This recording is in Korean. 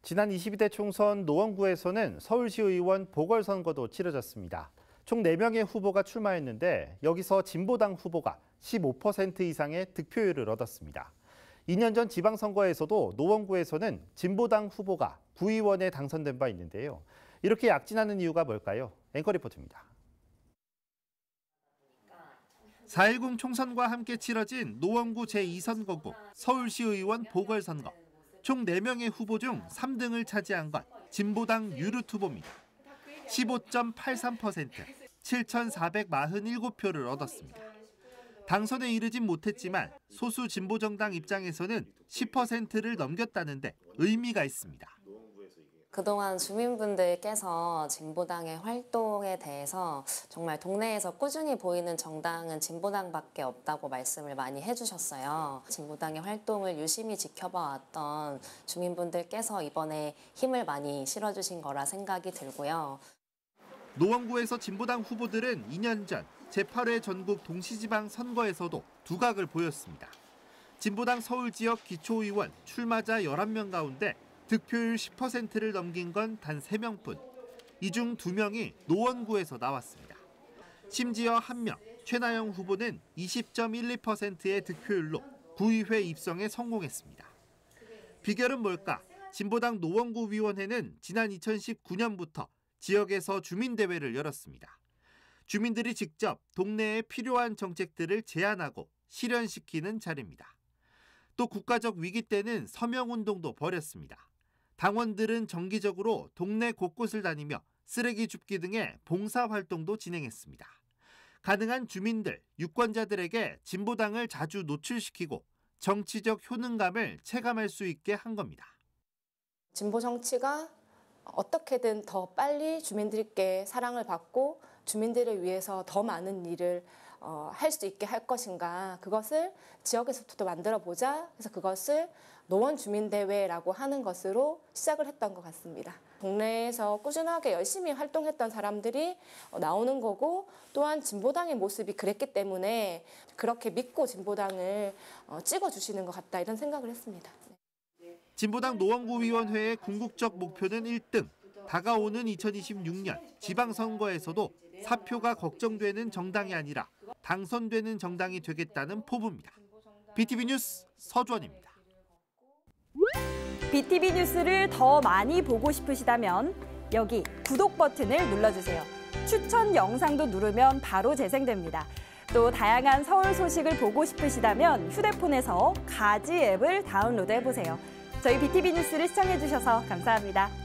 지난 22대 총선 노원구에서는 서울시의원 보궐선거도 치러졌습니다. 총 4명의 후보가 출마했는데 여기서 진보당 후보가 15% 이상의 득표율을 얻었습니다. 2년 전 지방선거에서도 노원구에서는 진보당 후보가 구의원에 당선된 바 있는데요. 이렇게 약진하는 이유가 뭘까요? 앵커 리포트입니다. 4.10 총선과 함께 치러진 노원구 제2선거구 서울시의원 보궐선거. 총 4명의 후보 중 3등을 차지한 건 진보당 유르 후보입니다. 15.83%, 7,447표를 얻었습니다. 당선에 이르진 못했지만 소수 진보정당 입장에서는 10%를 넘겼다는데 의미가 있습니다. 그동안 주민분들께서 진보당의 활동에 대해서 정말 동네에서 꾸준히 보이는 정당은 진보당밖에 없다고 말씀을 많이 해주셨어요. 진보당의 활동을 유심히 지켜봐왔던 주민분들께서 이번에 힘을 많이 실어주신 거라 생각이 들고요. 노원구에서 진보당 후보들은 2년 전 제8회 전국 동시지방 선거에서도 두각을 보였습니다. 진보당 서울지역 기초의원 출마자 11명 가운데 득표율 10%를 넘긴 건 단 3명뿐. 이 중 2명이 노원구에서 나왔습니다. 심지어 1명, 최나영 후보는 20.12%의 득표율로 구의회 입성에 성공했습니다. 비결은 뭘까? 진보당 노원구 위원회는 지난 2019년부터 지역에서 주민대회를 열었습니다. 주민들이 직접 동네에 필요한 정책들을 제안하고 실현시키는 자리입니다. 또 국가적 위기 때는 서명운동도 벌였습니다. 당원들은 정기적으로 동네 곳곳을 다니며 쓰레기 줍기 등의 봉사활동도 진행했습니다. 가능한 주민들, 유권자들에게 진보당을 자주 노출시키고 정치적 효능감을 체감할 수 있게 한 겁니다. 진보 정치가 어떻게든 더 빨리 주민들께 사랑을 받고 주민들을 위해서 더 많은 일을 할 수 있게 할 것인가, 그것을 지역에서부터 만들어보자. 그래서 그것을 노원 주민대회라고 하는 것으로 시작을 했던 것 같습니다. 동네에서 꾸준하게 열심히 활동했던 사람들이 나오는 거고, 또한 진보당의 모습이 그랬기 때문에 그렇게 믿고 진보당을 찍어주시는 것 같다, 이런 생각을 했습니다. 진보당 노원구위원회의 궁극적 목표는 1등. 다가오는 2026년 지방선거에서도 사표가 걱정되는 정당이 아니라 당선되는 정당이 되겠다는 포부입니다. BTV 뉴스 서주원입니다. BTV 뉴스를 더 많이 보고 싶으시다면 여기 구독 버튼을 눌러주세요. 추천 영상도 누르면 바로 재생됩니다. 또 다양한 서울 소식을 보고 싶으시다면 휴대폰에서 가지 앱을 다운로드해보세요. 저희 BTV 뉴스를 시청해주셔서 감사합니다.